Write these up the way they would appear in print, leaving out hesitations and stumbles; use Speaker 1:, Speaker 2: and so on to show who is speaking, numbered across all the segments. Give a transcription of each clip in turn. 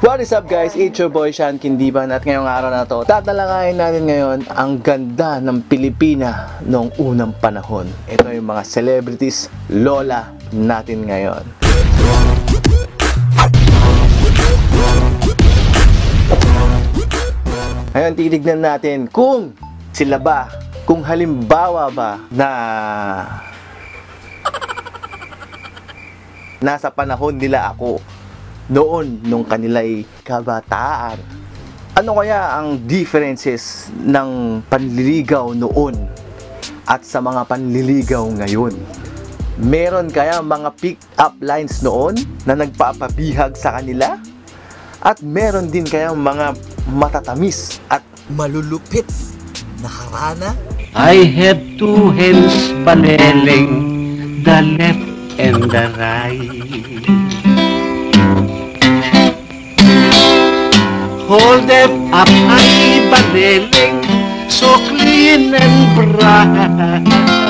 Speaker 1: What is up guys? It's your boy Sean Kindiban at ngayong araw na to tatalakayin natin ngayon ang ganda ng Pilipina noong unang panahon. Ito yung mga celebrities lola natin ngayon. Ngayon titignan natin kung sila ba, kung halimbawa ba na nasa panahon nila ako noon nung kanila'y kabataan. Ano kaya ang differences ng panliligaw noon at sa mga panliligaw ngayon? Meron kaya mga pick-up lines noon na nagpapabihag sa kanila? At meron din kaya mga matatamis at malulupit na harana?
Speaker 2: I have two hands paneleng, the left and the right. Hold them up high, paneleng, so clean and bright.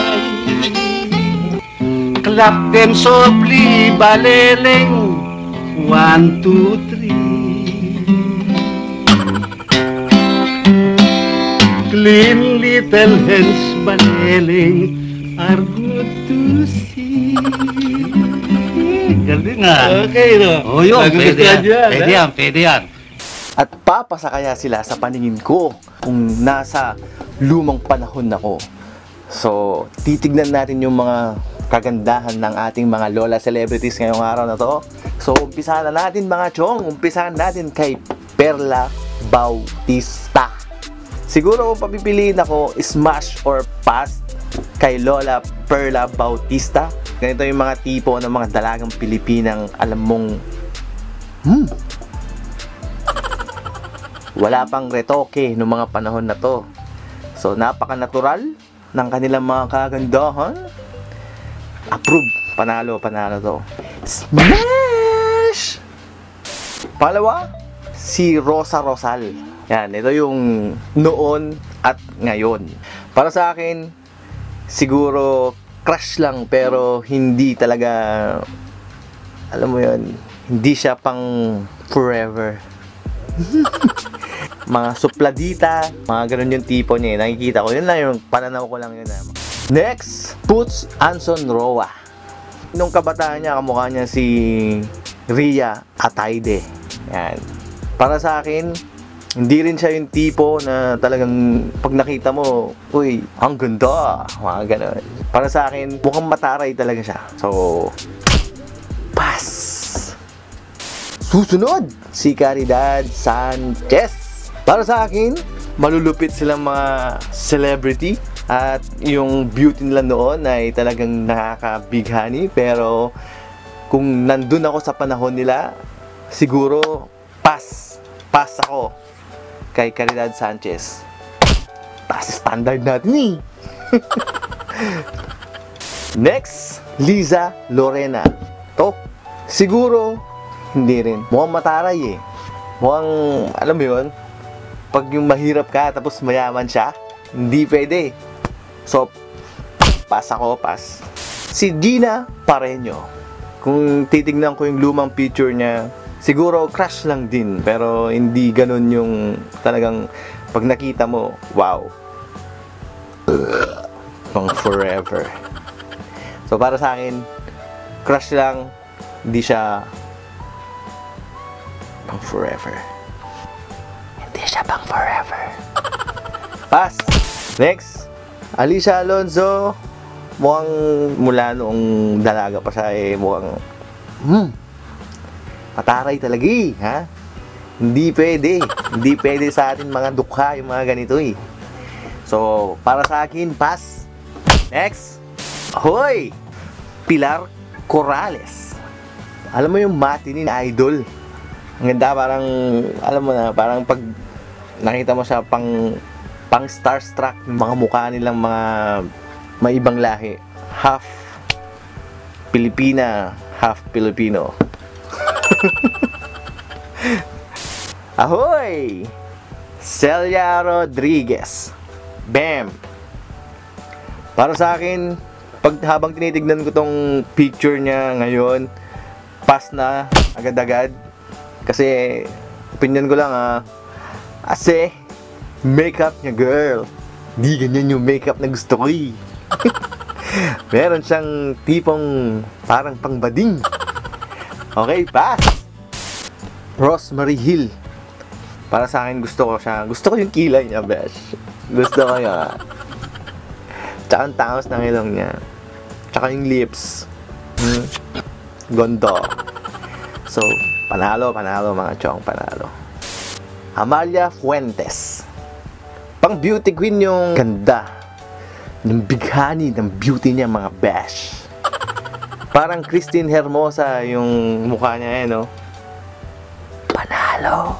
Speaker 2: Clap them softly, baleleng, 1, 2, 3. Clean little hands, baleleng, are good to see. Galing nga. Okay, no? Oh, yun. Pwede yan. Pwede yan.
Speaker 1: At papasa kaya sila sa paningin ko kung nasa lumang panahon ako. So, titignan natin yung mga kagandahan ng ating mga lola celebrities ngayong araw na to. So, umpisahan na natin mga chong. Umpisahan natin kay Perla Bautista. Siguro kung papipiliin ako, smash or pass kay Lola Perla Bautista. Ganito yung mga tipo ng mga dalagang Pilipinang alam mong wala pang retoke noong mga panahon na to. So, napaka-natural ng kanilang mga kagandahan. Approve. Panalo to. Smash! Pangalawa, si Rosa Rosal. Yan, ito yung noon at ngayon. Para sa akin, siguro crush lang pero hindi talaga, alam mo yun, hindi siya pang forever. Mga supladita, mga ganun yung tipo niya. Nakikita ko, yun lang yung pananaw ko lang yun. Next, Puts Anson Roa. Nung kabataan niya, kamukha niya si Ria Atayde. Yan. Para sa akin, hindi rin siya yung tipo na talagang pag nakita mo, uy, ang ganda, mga ganun. Para sa akin, mukhang mataray talaga siya. So, pass. Susunod, si Caridad Sanchez. Para sa akin, malulupit silang mga celebrity at yung beauty nila noon ay talagang nakakabighani. Pero kung nandun ako sa panahon nila, siguro pass ako kay Caridad Sanchez. Taas standard natin eh. Next, Liza Lorena. To, siguro hindi rin. Mukhang mataray eh. Mukhang, alam mo yun, pag yung mahirap ka tapos mayaman siya, hindi pwede. So, pass ako, pass. Si Gina Pareño. Kung titignan ko yung lumang picture niya, siguro crush lang din. Pero hindi ganun yung talagang pag nakita mo, wow. Pang forever. So, para sa akin, crush lang, hindi siya pang forever. Hindi siya pang forever. Pass. Next, Alicia Alonso. Mukhang mula noong dalaga pa siya eh, mukhang mataray talaga eh, ha? Hindi pwede sa atin mga dukha yung mga ganito eh. So, para sa akin, pass. Next, hoy, Pilar Corrales. Alam mo yung matinin idol. Ang ganda, parang, alam mo na, parang pag nakita mo siya pang starstruck yung mga mukha nilang mga maibang lahi. Half Pilipina, half Filipino. Ahoy! Celia Rodriguez. Bam! Para sa akin, habang tinitignan ko tong picture niya ngayon, pass na agad-agad. Kasi opinion ko lang kasi makeup niya, girl, di ganyan yung makeup na gusto ko eh. Meron siyang tipong parang pangbading. Okay, pass. Rosemary Hill. Para sa akin, gusto ko siya. Gusto ko yung kilay niya, besh. Gusto ko yun. Tsaka ang tangos ng ilong niya. Tsaka yung lips. Gondo. So, panalo mga chong, panalo. Amalia Fuentes. Pang beauty queen yung ganda. Yung bighani ng beauty niya, mga besh. Parang Christine Hermosa yung mukha niya, no? Panalo.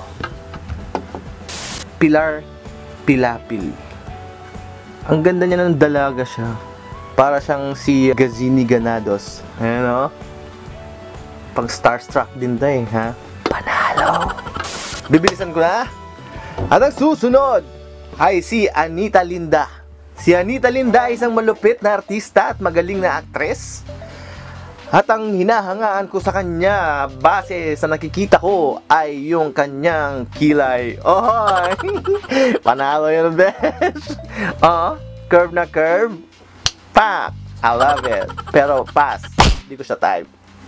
Speaker 1: Pilar Pilapil. Ang ganda niya ng dalaga siya. Para siyang si Gazini Ganados. Ayan, no? Pang starstruck din tayo, ha? Panalo. Bibilisan ko na. At ang susunod ay si Anita Linda. Si Anita Linda ay isang malupit na artista at magaling na aktres. At ang hinahangaan ko sa kanya, base sa nakikita ko, ay yung kanyang kilay. Ohoy! Panalo yun, besh! Curve na curve. Pak! I love it. Pero pass. Hindi ko siya type.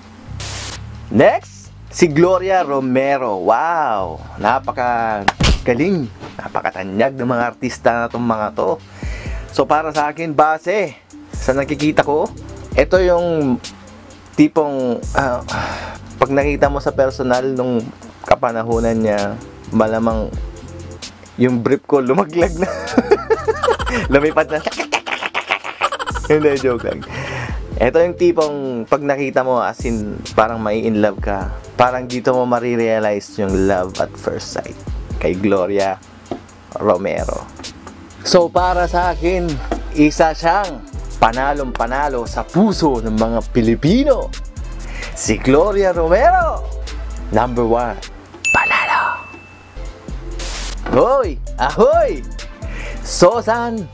Speaker 1: Next, si Gloria Romero. Wow! Napaka-galing. Napakatanyag ng mga artista na itong mga to. So para sa akin, base sa nakikita ko, ito yung tipong pag nakita mo sa personal nung kapanahunan niya, malamang yung brief ko lumaglag na. Lumipad na. Hindi, joke lang. Ito yung tipong pag nakita mo, as in parang may in love ka, parang dito mo marirealize yung love at first sight kay Gloria Romero. So para sa akin, isa siyang panalong-panalo sa puso ng mga Pilipino. Si Gloria Romero, number 1. Panalo. Hoy! Ahoy! Sosan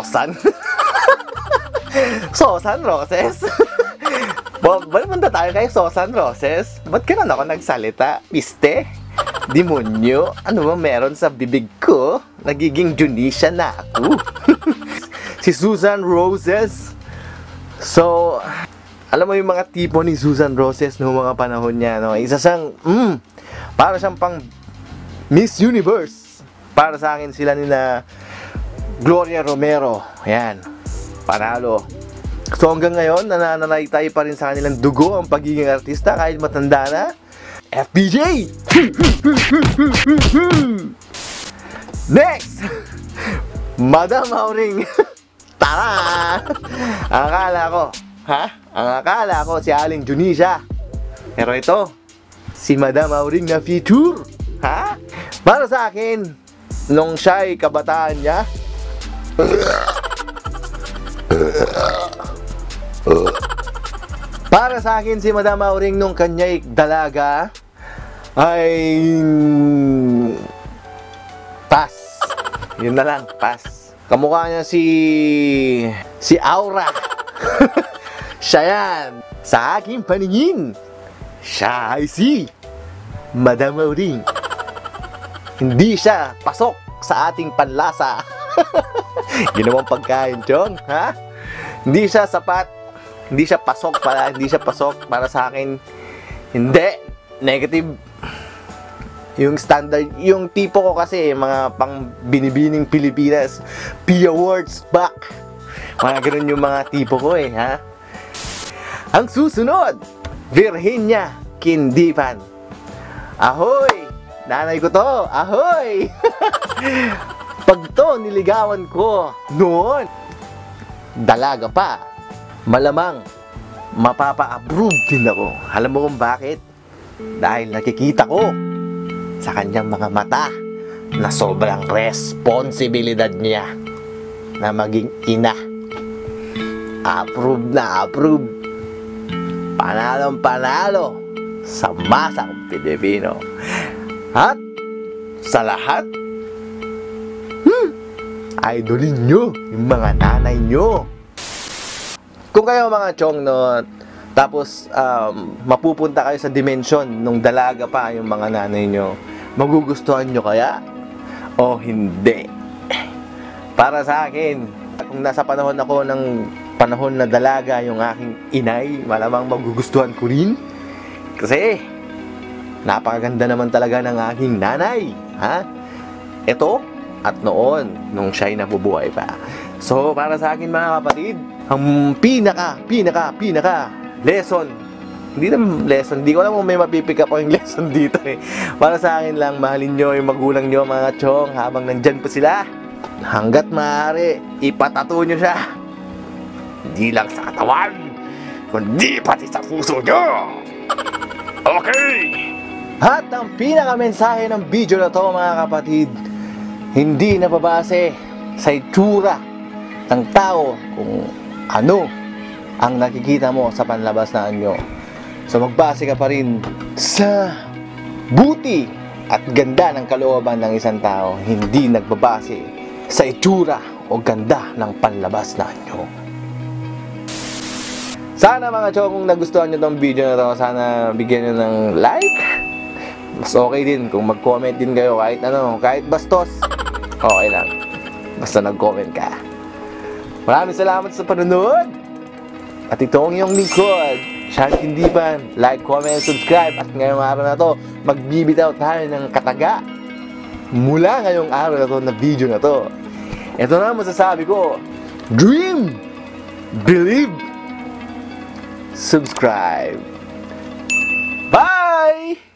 Speaker 1: Roses. Ba't punta tayo kay Sosan Roses? Ba't ganun ako nagsalita? Piste? Demonyo? Ano ba meron sa bibig ko? Nagiging Junisha na ako. Si Susan Roses. So, alam mo yung mga tipo ni Susan Roses noong mga panahon niya, no? Isa siyang, para siyang pang Miss Universe. Para sa akin sila nila Gloria Romero. Ayan, panalo. So hanggang ngayon, nananalitay pa rin sa kanilang dugo ang pagiging artista kahit matanda na. FPJ! Next! Madam Auring. Tara! Ang akala ko si Aling Junisha. Pero ito, si Madam Auring na feature. Ha? Para sa akin, nung siya'y kabataan niya, para sa akin si Madam Auring nung kanya'y dalaga ay pass. Yun na lang, pass. Kamukha niya si Aura. Siya yan. Sa aking paningin, siya ay si Madam Auring. Hindi siya pasok sa ating panlasa. Ginawang pagkain, chong, ha? Hindi siya sapat. Hindi siya pasok para sa akin. Hindi. Negative. Yung standard, yung tipo ko kasi, mga pang binibining Pilipinas, P Awards back. Mga ganun yung mga tipo ko ha? Ang susunod, Virginia Kindipan. Ahoy! Nanay ko to! Ahoy! Pag to niligawan ko noon, dalaga pa, malamang mapapa-approve din ako. Alam mo kung bakit? Dahil nakikita ko sa kanyang mga mata na sobrang responsibilidad niya na maging ina. Approve na approve. Panalong panalo sa masang Pilipino. At sa lahat, idolin nyo yung mga nanay nyo. Kung kayo mga chong, no, tapos mapupunta kayo sa dimension nung dalaga pa yung mga nanay nyo, Magugustuhan nyo kaya? O hindi? Para sa akin, kung nasa panahon ako ng panahon na dalaga yung aking inay, malamang magugustuhan ko rin. Kasi, napakaganda naman talaga ng aking nanay. Ha? Ito at noon, nung siya'y nabubuhay pa. So, para sa akin mga kapatid, ang pinaka lesson, hindi naman lesson, hindi ko alam kung may mapipick up ko yung lesson dito eh. Para sa akin lang, mahalin nyo yung magulang nyo mga chong habang nandyan pa sila. Hanggat maaari, ipatato nyo siya. Hindi lang sa katawan, kundi pati sa puso nyo. Okay! At ang pinaka-mensahe ng video na to mga kapatid, hindi nababase sa itsura ng tao kung ano ang nakikita mo sa panlabas na anyo. So magbase ka pa rin sa buti at ganda ng kalooban ng isang tao, hindi nagbabase sa itsura o ganda ng panlabas na anyo. Sana mga chong, kung nagustuhan nyo tong video na to, sana bigyan nyo ng like. Mas okay din kung mag-comment din kayo kahit ano, kahit bastos. Okay lang. Basta nag-comment ka. Maraming salamat sa panonood. At ito ang iyong lingkod, Sean Kindipan. Like, comment, subscribe. At ngayong araw na to, magbibitaw tayo ng kataga. Mula ngayong araw na to, na video na to. Ito na masasabi ko. Dream! Believe! Subscribe! Bye!